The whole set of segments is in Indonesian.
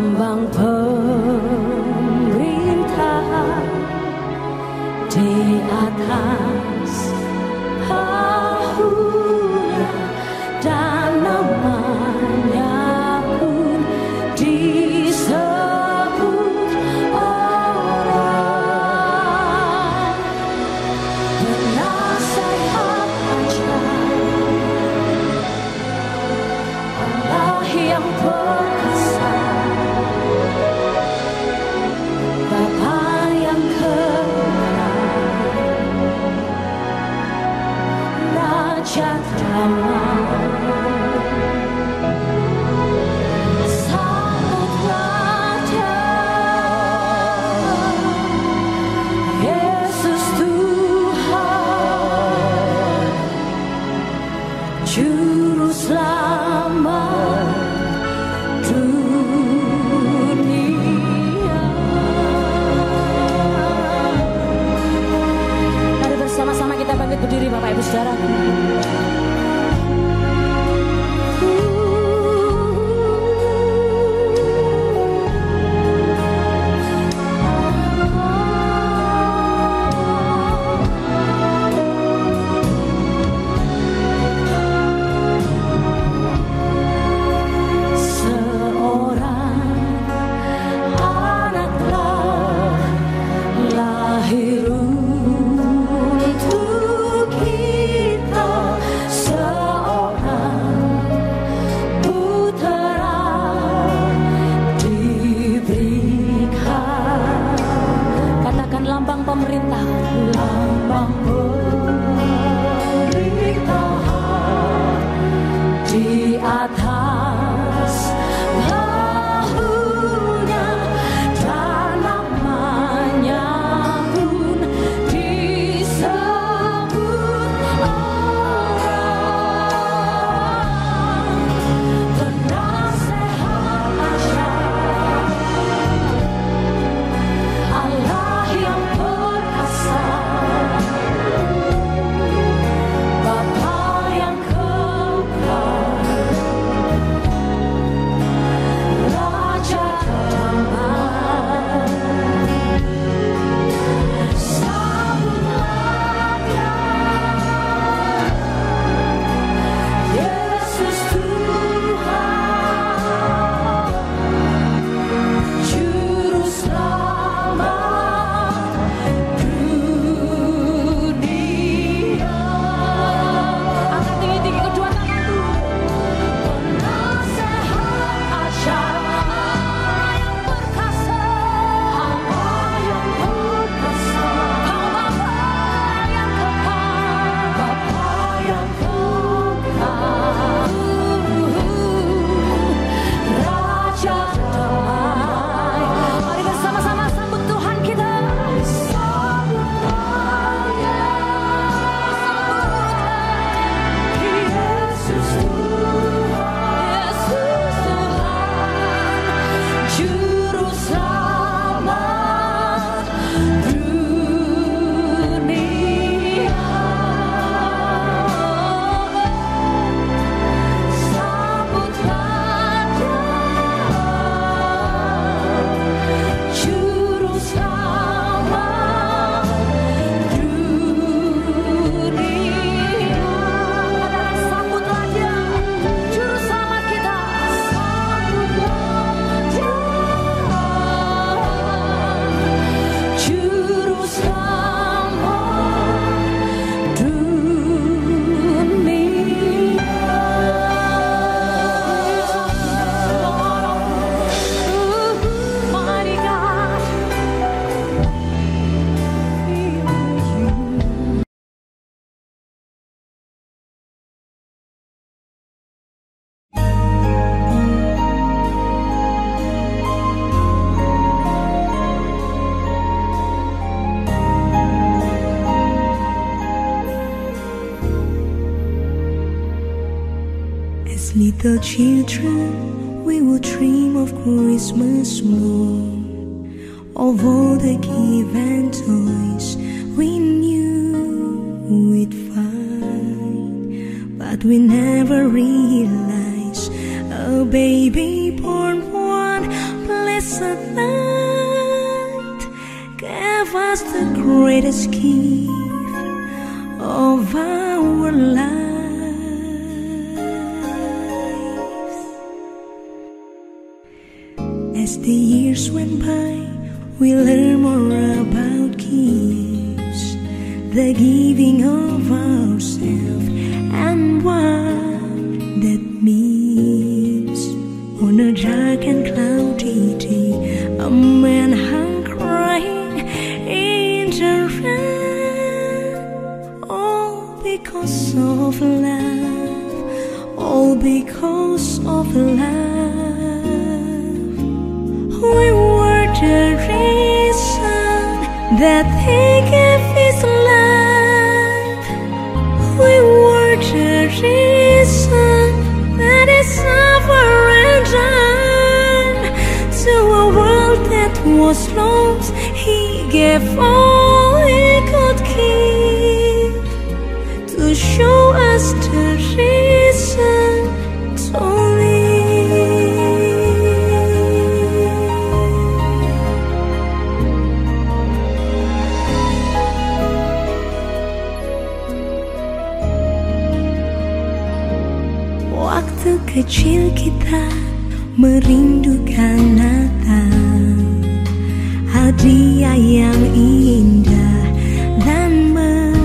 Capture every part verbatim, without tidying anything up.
lambang pemerintahan di atas bahunya, dan namanya pun disebut orang penasehat ajaib, Allah yang perkasa, Bapa yang kekal, Raja damai. Sambutlah Dia, Yesus Tuhan, Juru Selamat dunia. Mari bersama-sama kita bangkit berdiri, Bapak Ibu Saudara. Little children, we will dream of Christmas morn, of all the given toys we knew we'd find, but we never realized a baby born one by blessed night gave us the greatest gift of our lives. As the years went by, we learn more about gifts, the giving of ourselves, and what that means. On a dark and cloudy day, a man hung crying in the rain, all because of love, all because of love. We were the reason that he gave his life. We were the reason that he suffered and died. To a world that was lost, he gave all he could give, to show us the reason to Waktu kecil kita merindukan Natal, hadiah yang indah dan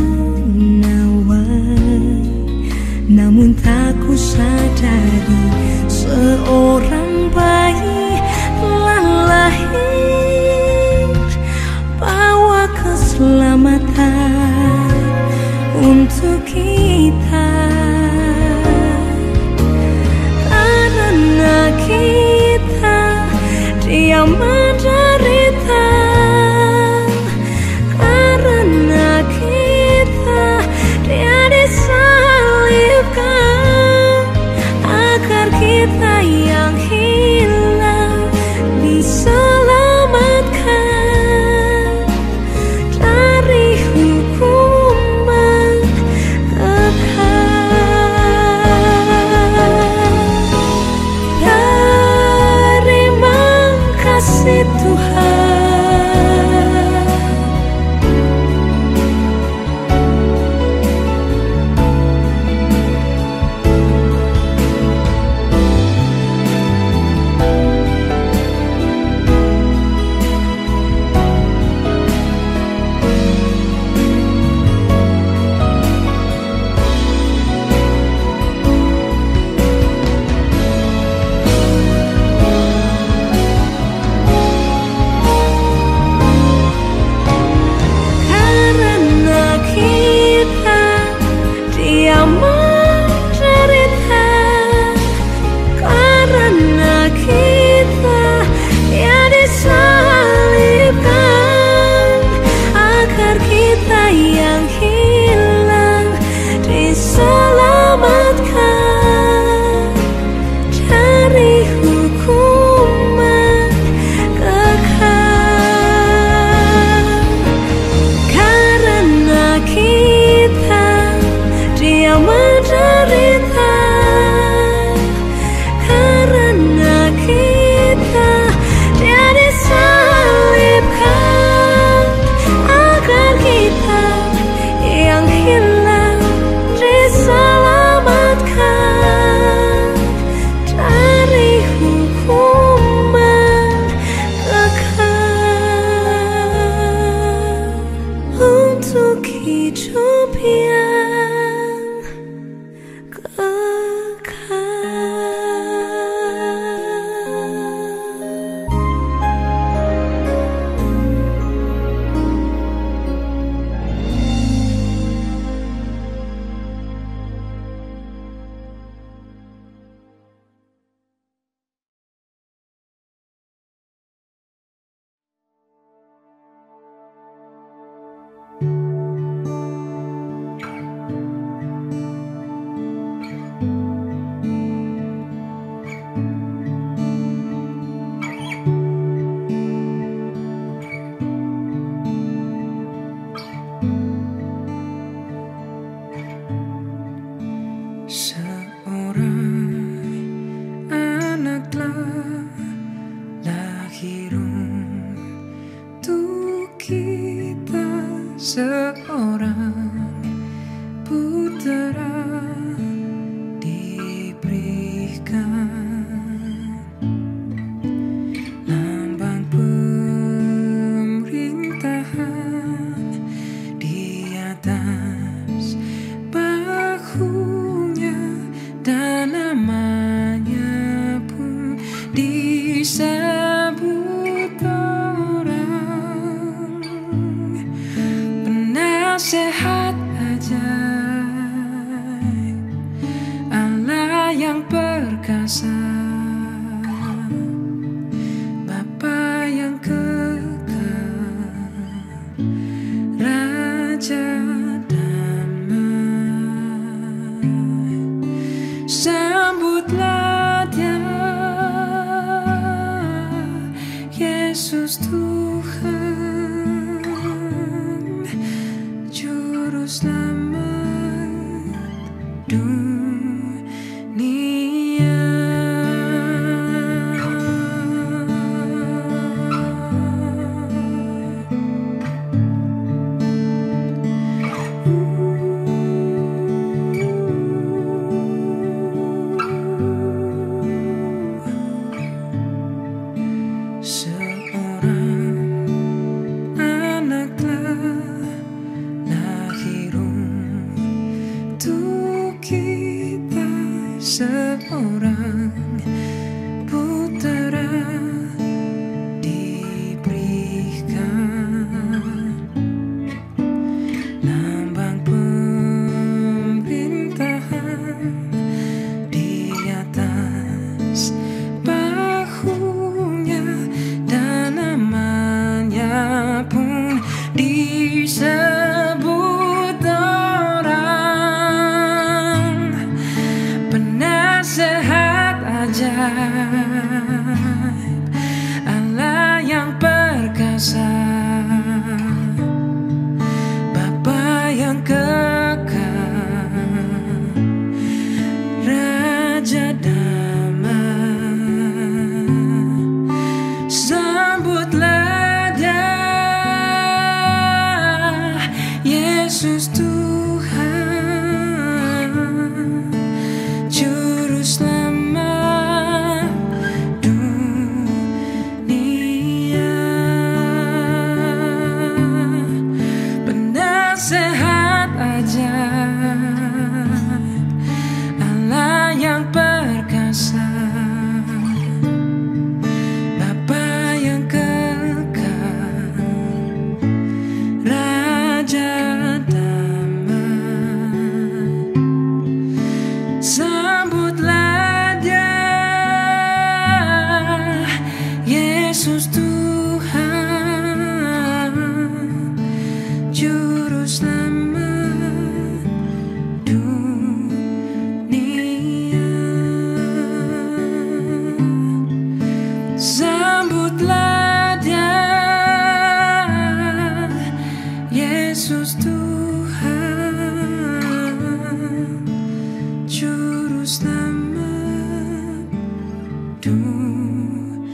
menawan. Namun tak ku sadari seorang bayi telah lahir, bawa keselamatan untuk kita. Kita dia menderita, karena kita dia disalibkan, agar kita yang hilang diselamatkan dari hukuman kekal. Kasih lahir untuk kita seorang putera diberikan, lambang pemerintahan di atas bahunya, dan namanya pun disebut orang penasehat ajaib, Allah yang perkasa, Bapa yang kekal, Raja damai. Sambutlah Dia, Yesus Tuhan, Juru Selamat dunia. Seorang anak telah lahir untuk kita, seorang putera diberikan, lambang pemerintahan di atas bahunya, dan namanya pun disebut orang penasehat ajaib, Allah yang perkasa, Bapa yang kekal, Raja damai. Sambutlah Dia, Yesus Tuhan, Juru Selamat dunia. Penasehat ajaib, Allah yang perkasa, Bapa yang kekal, Raja damai. Sambutlah Dia, Yesus Tuhan, Juru Selamat dunia. Sambutlah Dia, Yesus Tuhan, Juru Selamat dunia.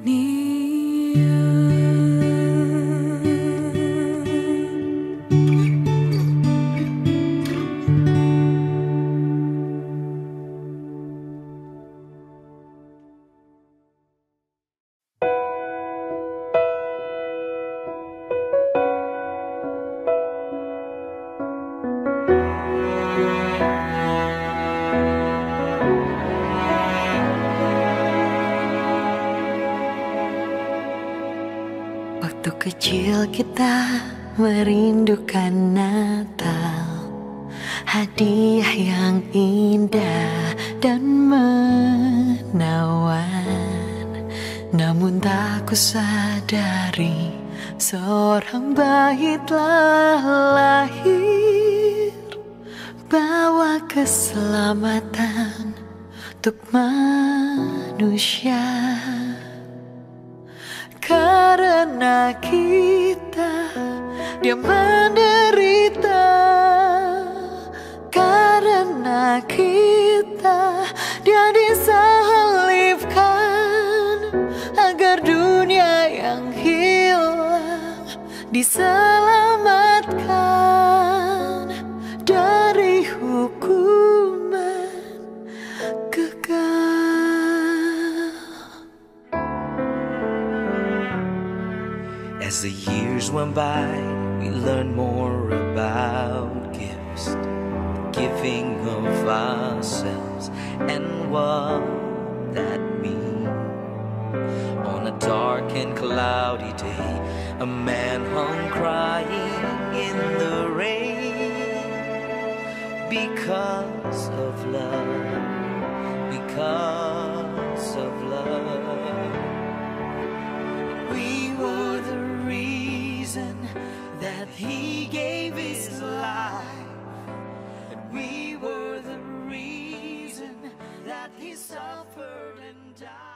Waktu kecil kita merindukan Natal, hadiah yang indah dan menawan. Namun tak kusadari seorang bayi telah lahir, bawa keselamatan untuk manusia. Karena kita Dia menderita, karena kita Dia disalibkan, agar dunia diselamatkan dari hukuman kekal. As the years went by, we learned more about gifts, the giving of ourselves, and what that means. On a dark and cloudy day, a man hung crying in the rain because of love, because of love. We were the reason that he gave his life, and we were the reason that he suffered and died.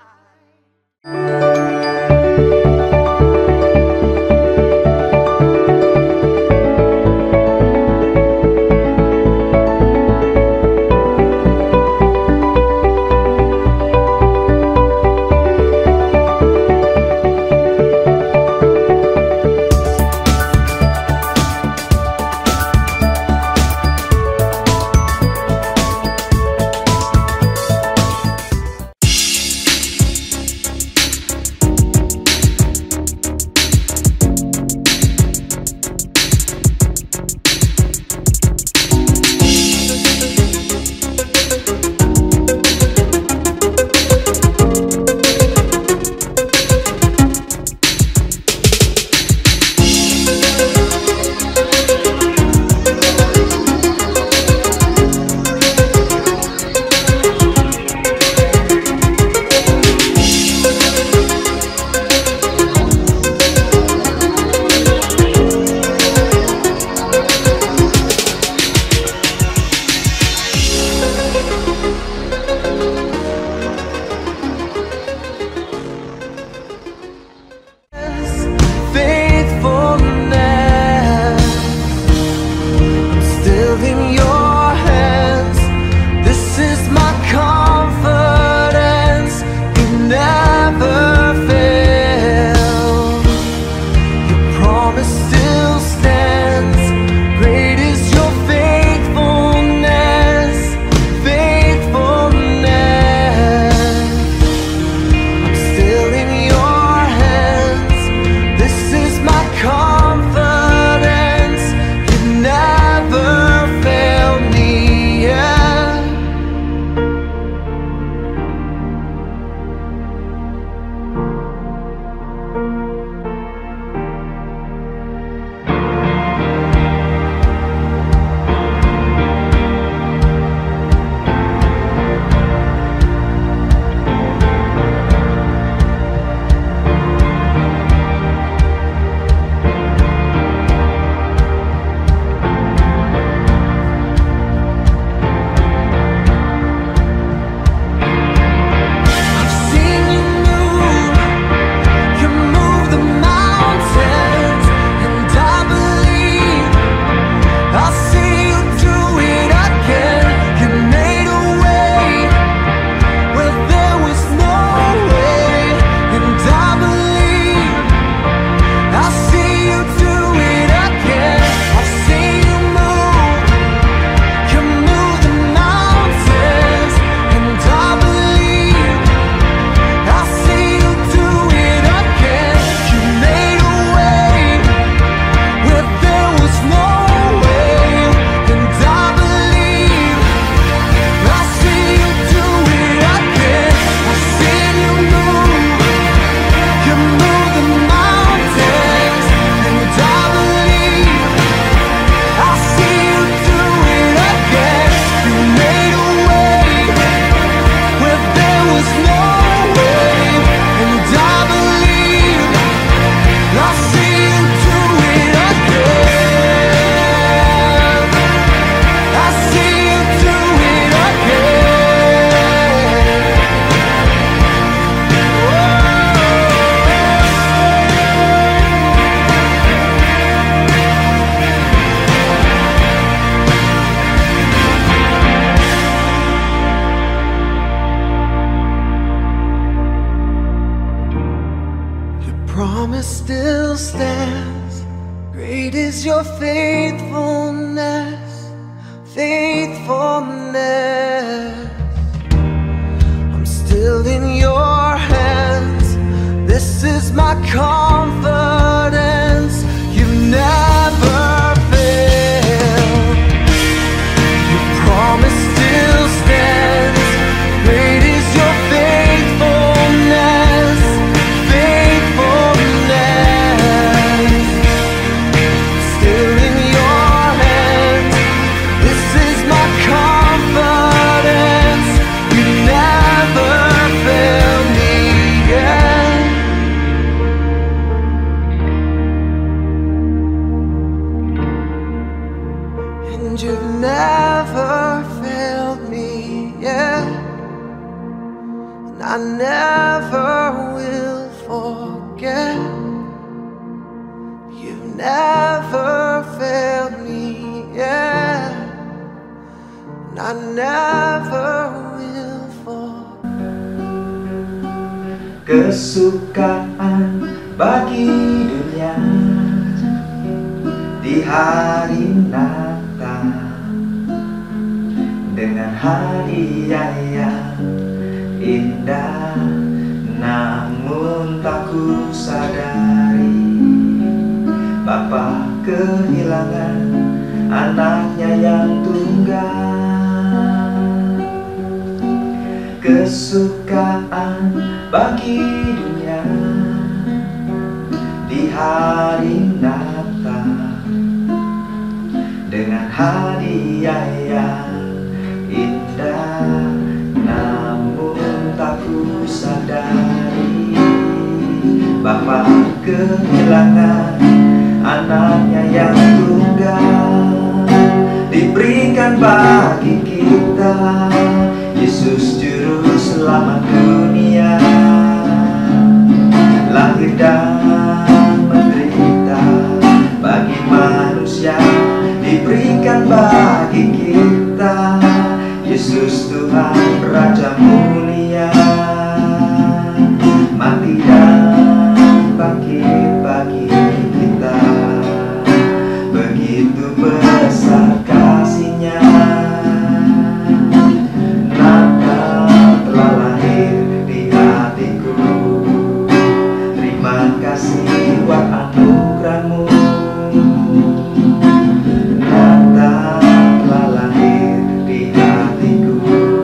promise still stands. Great is your faithfulness, faithfulness. I'm still in your hands. This is my confidence. You never fail. Your promise still stands. Great is your faithfulness, faithfulness. Still in your hands. This is my confidence. You never fail me yet. And you've never failed me yet. And I never will forget. You've never failed me yet. And I never will forget. Kesukaan bagi dunia di hari Natal dengan hadiah yang indah, namun tak ku sadari Bapa kehilangan anaknya yang tunggal. Kesukaan bagi dunia di hari Natal dengan hadiah yang indah, namun tak ku sadari Bapa kehilangan anaknya yang tunggal. Diberikan bagi kita Yesus juru selamat dunia, lahir dan menderita bagi manusia. Diberikan bagi kita Yesus Tuhan Raja mulia, mati dan bangkit bagi kita. Begitu besar kasih-Nya. Natal telah lahir di hatiku. Terima kasih buat anugerah-Mu. Natal telah lahir di hatiku.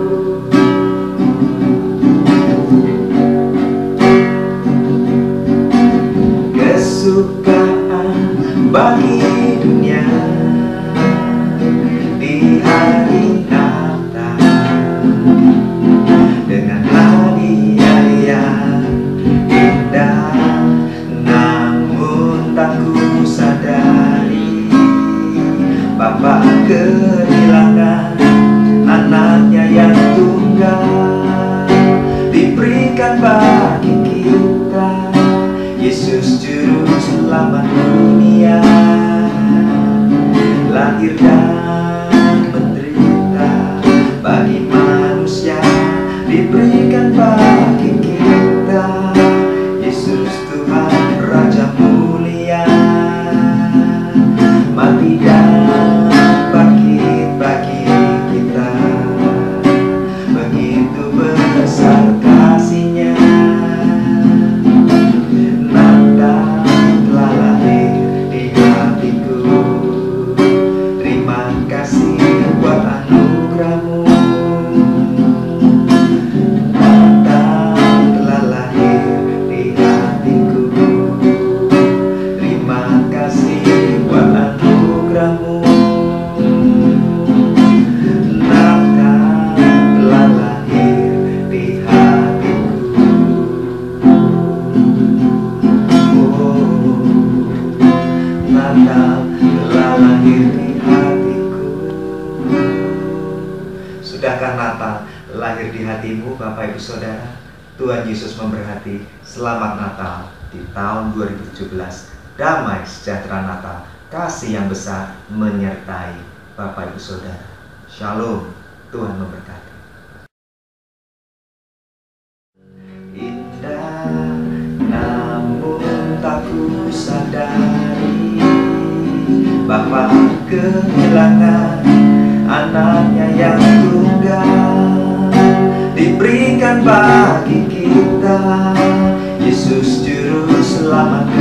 Kesukaan bagi dunia di hari Natal dengan hadiah yang indah, namun tak ku sadari Bapa kehilangan anaknya yang tunggal. Diberikan bagi kita Yesus juru selamat dunia, lahir dan menderita bagi manusia. Diberikan bagi kita Yesus Tuhan Raja mulia, mati dan bangkit bagi kita. Begitu besar kasih-Nya. Natal telah lahir di hatiku. Terima kasih buat anugerah-Mu. Natal telah lahir di hatiku. Terima kasih buat anugerah-Mu. Natal telah lahir di hatiku. Oh, Natal telah lahir di hatiku. Sudahkah Natal lahir di hatimu, Bapak Ibu Saudara? Tuhan Yesus memberkati. Selamat Natal di tahun dua ribu tujuh belas. Damai sejahtera Natal, kasih yang besar menyertai Bapak Ibu Saudara. Shalom, Tuhan memberkati. Indah, namun tak ku sadari Bapa kehilangan anaknya yang tunggal, diberikan bagi kita Yesus Juru Selamat